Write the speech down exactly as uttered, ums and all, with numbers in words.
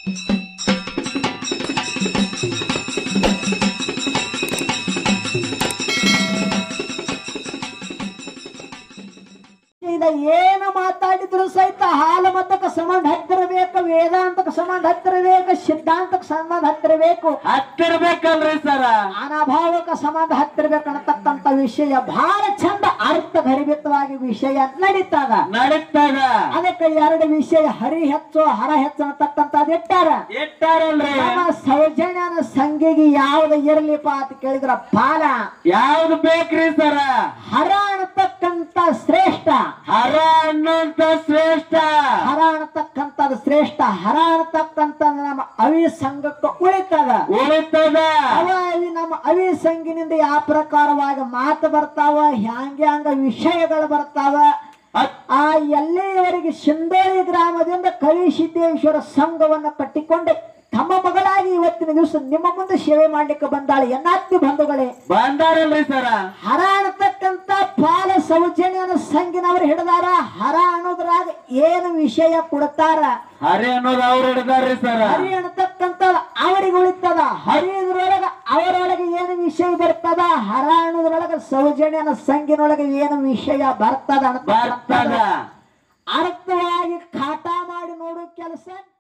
ಏನು ಮಾತಾಡಿದ್ರು ಸಹಿತ ಹಾಲು ಮತಕ್ಕೆ ಸಂಬಂಧ ಹತ್ತಿರಬೇಕು, ವೇದಾಂತಕ್ಕೆ ಸಂಬಂಧ ಹತ್ತಿರಬೇಕು, ಸಿದ್ಧಾಂತಕ್ಕೆ ಸಂಬಂಧ ಹತ್ತಿರಬೇಕು, ಹತ್ತಿರಬೇಕಲ್ರಿ ಸರ. ಅನಾಭಾವಕ್ಕೆ ಸಂಬಂಧ ಹತ್ತಿರಬೇಕು ಅನ್ನತಕ್ಕಂತ ವಿಷಯ ಬಹಳ ಚಂದ ಅರ್ಥ ಗರ್ಭಿತವಾಗಿ ವಿಷಯ ನಡೀತಾಗ ನಡೀತಾಗ ಅದಕ್ಕೆ ಎರಡು ವಿಷಯ ಹರಿ ಹೆಚ್ಚು ಹರ ಹೆಚ್ಚು ಅನ್ನತಕ್ಕಂಥದ್ದು ಇಟ್ಟಾರ ಇಟ್ಟಾರಲ್ರಿ. ನಮ್ಮ ಸೌಜನ್ಯನ ಸಂಗಿಗೆ ಯಾವ್ದು ಇರ್ಲಿಪ್ಪ ಅಂತ ಕೇಳಿದ್ರ ಪಾಲ ಯಾವ್ದು ಬೇಕ್ರಿ ಸರ? ಹರ ಅನ್ನತಕ್ಕಂತ ಶ್ರೇಷ್ಠ, ಹರ ಅನ್ನೋಂತ ಶ್ರೇಷ್ಠ, ಹರ ಅನ್ನತಕ್ಕಂಥದ್ದು ಶ್ರೇಷ್ಠ. ಹರ ಅನ್ನತಕ್ಕಂಥ ನಮ್ಮ ಅವಿ ಸಂಘಕ್ಕೆ ಉಳಿತದ ಉಳಿತದ. ಅವ ಅವಿ ನಮ್ಮ ಅವಿ ಸಂಘಿನಿಂದ ಯಾವ ಪ್ರಕಾರವಾಗಿ ಮಾತು ಬರ್ತಾವ, ಹ್ಯಾಂಗೆ ಹಂಗ ವಿಷಯಗಳು ಬರ್ತಾವ. ಆ ಎಲ್ಲಿಯವರೆಗೆ ಸಿಂಧೋಳಿ ಗ್ರಾಮದಿಂದ ಕವಿ ಸಿದ್ದೇಶ್ವರ ಸಂಘವನ್ನು ಕಟ್ಟಿಕೊಂಡು ತಮ್ಮ ಮಗಳಾಗಿ ಇವತ್ತಿನ ದಿವಸ ನಿಮ್ಮ ಮುಂದೆ ಸೇವೆ ಮಾಡ್ಲಿಕ್ಕೆ ಬಂದಾಳೆ. ಎನ್ನಾತ್ತಿ ಬಂಧುಗಳೇ ಬಂದಾರಲ್ರಿ ಸರ. ಹರ ಅನ್ನತಕ್ಕಂತ ಪಾಲ ಸೌಜನ್ಯನ ಸಂಘಿನವರು ಹಿಡಿದಾರ. ಹರ ಅನ್ನೋದ್ರಾಗ ಏನು ವಿಷಯ ಕೊಡ್ತಾರ, ಹರಿ ಅನ್ನೋದು ಅವ್ರು ಹಿಡ್ದಾರ್ರಿ ಸರ. ಹರಿ ಅನ್ನತಕ್ಕಂತ ಅವರಿಗೆ ಉಳಿತದ. ಹರಿಯದ್ರೊಳಗ ಅವರೊಳಗೆ ಏನು ವಿಷಯ ಬರ್ತದ, ಹರ ಅನ್ನೋದ್ರೊಳಗ ಸೌಜನ್ಯನ ಸಂಘಿನೊಳಗೆ ಏನು ವಿಷಯ ಬರ್ತದ ಬರ್ತದ ಅರ್ಥವಾಗಿ ಕಾಟ ಮಾಡಿ ನೋಡೋ ಕೆಲಸ